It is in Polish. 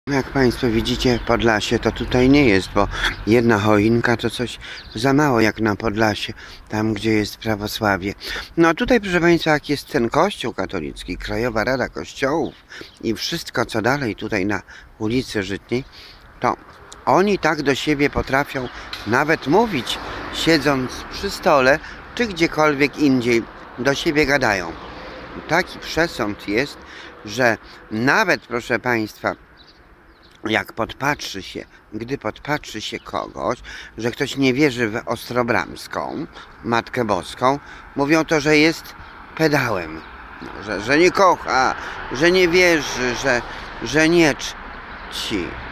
Jak Państwo widzicie, Podlasie to tutaj nie jest, bo jedna choinka to coś za mało jak na Podlasie, tam gdzie jest prawosławie. No a tutaj, proszę Państwa, jak jest ten kościół katolicki, Krajowa Rada Kościołów i wszystko co dalej tutaj na ulicy Żytniej, to oni tak do siebie potrafią nawet mówić, siedząc przy stole, czy gdziekolwiek indziej do siebie gadają. Taki przesąd jest, że nawet, proszę Państwa, gdy podpatrzy się kogoś, że ktoś nie wierzy w Ostrobramską, Matkę Boską, mówią to, że jest pedałem, że nie kocha, że nie wierzy, że nie czci.